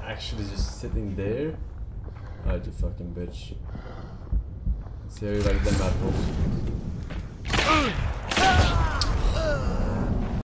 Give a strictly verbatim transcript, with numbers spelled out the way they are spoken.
actually just sitting there. Alright, you fucking bitch. Let's see how you like them apples.